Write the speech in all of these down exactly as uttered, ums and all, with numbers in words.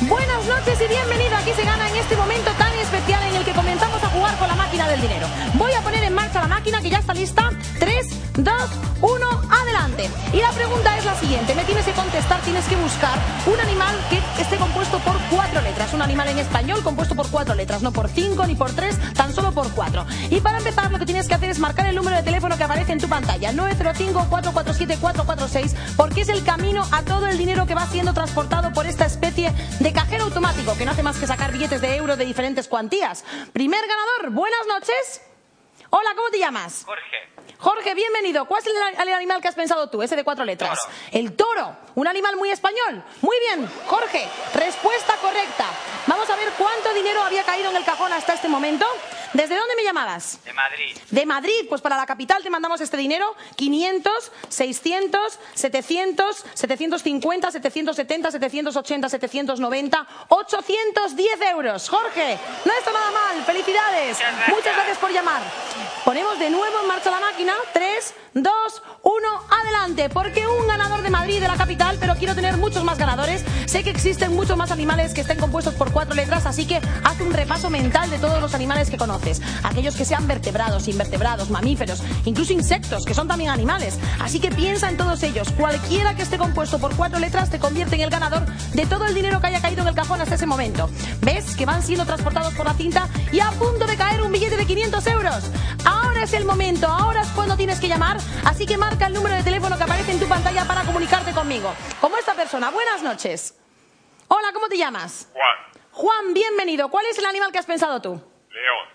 Buenas noches y bienvenido. Aquí se gana en este momento tan especial en el que comenzamos a jugar con la máquina del dinero. Voy a poner en marcha la máquina que ya está lista. tres, dos, uno, adelante. Y la pregunta es la siguiente. Me tienes que contestar, tienes que buscar un animal que esté compuesto por cuatro letras. Un animal en español compuesto por cuatro letras, no por cinco ni por tres, tan solo por cuatro. Y para empezar lo que tienes que hacer es marcar el número de teléfono que aparece en tu pantalla, nueve cero cinco, cuatro cuatro siete, cuatro cuatro seis, porque es el camino a todo el dinero que va siendo transportado por esta especie de cajero automático que no hace más que sacar billetes de euros de diferentes cuantías. Primer ganador, buenas noches. Hola, ¿cómo te llamas? Jorge. Jorge, bienvenido. ¿Cuál es el, el animal que has pensado tú? Ese de cuatro letras. Toro. El toro. Un animal muy español. Muy bien, Jorge. Respuesta correcta. Vamos a ver cuánto dinero había caído en el cajón hasta este momento. ¿Desde dónde me llamabas? De Madrid. De Madrid. Pues para la capital te mandamos este dinero. quinientos, seiscientos, setecientos, setecientos cincuenta, setecientos setenta, setecientos ochenta, setecientos noventa, ochocientos diez euros. Jorge, no está nada mal. Felicidades. Muchas gracias. Muchas gracias por llamar. Ponemos de nuevo en marcha la máquina. tres, dos, uno, adelante. Porque un ganador de Madrid, de la capital, pero quiero tener muchos más ganadores. Sé que existen muchos más animales que estén compuestos por cuatro letras, así que haz un repaso mental de todos los animales que conoces. Aquellos que sean vertebrados, invertebrados, mamíferos, incluso insectos, que son también animales. Así que piensa en todos ellos. Cualquiera que esté compuesto por cuatro letras te convierte en el ganador de todo el dinero que haya caído en el cajón hasta ese momento. ¿Ves? Que van siendo transportados por la cinta y a punto de caer un billete de quinientos euros. Ahora es el momento, ahora es cuando tienes que llamar, así que marca el número de teléfono que aparece en tu pantalla para comunicarte conmigo. Como esta persona. Buenas noches. Hola, ¿cómo te llamas? Juan. Juan, bienvenido. ¿Cuál es el animal que has pensado tú? León.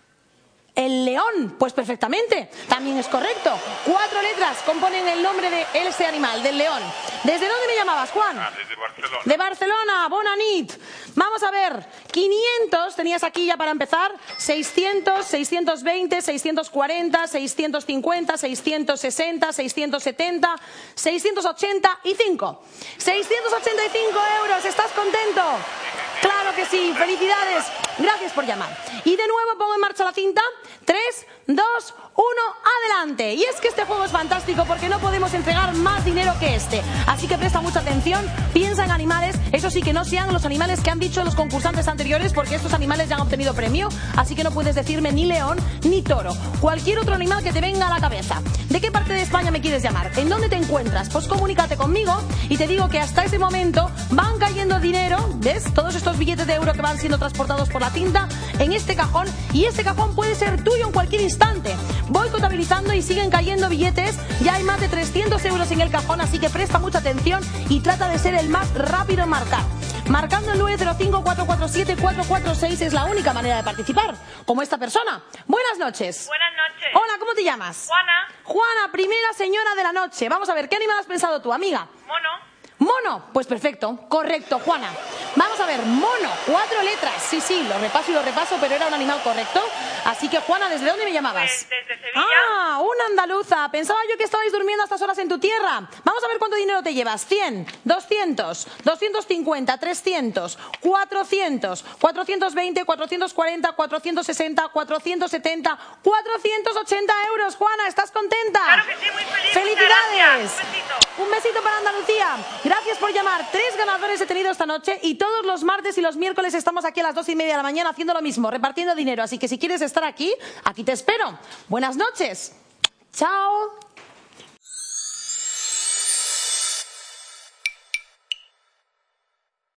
El león, pues perfectamente, también es correcto. Cuatro letras componen el nombre de ese animal, del león. ¿Desde dónde me llamabas, Juan? Ah, desde Barcelona. De Barcelona, bona nit. Vamos a ver, quinientos tenías aquí ya para empezar, seiscientos, seiscientos veinte, seiscientos cuarenta, seiscientos cincuenta, seiscientos sesenta, seiscientos setenta, seiscientos ochenta y cinco. seiscientos ochenta y cinco euros, ¿estás contento? Claro que sí, felicidades. Gracias por llamar. Y de nuevo pongo en marcha la cinta. tres, dos, uno, adelante. Y es que este juego es fantástico porque no podemos entregar más dinero que este. Así que presta mucha atención, piensa en animales, eso sí, que no sean los animales que han dicho los concursantes anteriores, porque estos animales ya han obtenido premio, así que no puedes decirme ni león ni toro. Cualquier otro animal que te venga a la cabeza. ¿De qué parte de España me quieres llamar? ¿En dónde te encuentras? Pues comunícate conmigo y te digo que hasta ese momento van cayendo dinero, ¿ves? Todos estos billetes de euro que van siendo transportados por la cinta en este cajón, y este cajón puede ser tuyo en cualquier instante. Voy contabilizando y siguen cayendo billetes. Ya hay más de trescientos euros en el cajón, así que presta mucha atención y trata de ser el más rápido en marcar. Marcando el nueve cero cinco, cuatro cuatro siete, cuatro cuatro seis es la única manera de participar, como esta persona. Buenas noches. Buenas noches. Hola, ¿cómo te llamas? Juana. Juana, primera señora de la noche. Vamos a ver, ¿qué animal has pensado tú, amiga? Mono. Mono, pues perfecto, correcto, Juana. Vamos a ver, mono, cuatro letras. Sí, sí, lo repaso y lo repaso, pero era un animal correcto. Así que, Juana, ¿desde dónde me llamabas? Pues desde Sevilla. Ah, una andaluza. Pensaba yo que estabais durmiendo a estas horas en tu tierra. Vamos a ver cuánto dinero te llevas. cien, doscientos, doscientos cincuenta, trescientos, cuatrocientos, cuatrocientos veinte, cuatrocientos cuarenta, cuatrocientos sesenta, cuatrocientos setenta, cuatrocientos ochenta euros. Juana, ¿estás contenta? Claro que sí, muy feliz. ¡Felicidades! Muchas gracias. Un besito. Un besito para Andalucía. Gracias por llamar. Tres ganadores he tenido esta noche y todos los martes y los miércoles estamos aquí a las dos y media de la mañana haciendo lo mismo, repartiendo dinero. Así que si quieres estar aquí, aquí te espero. Buenas noches. Chao.